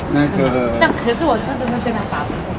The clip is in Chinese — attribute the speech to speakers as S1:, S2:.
S1: 那个，
S2: 但可是我车真的跟他打不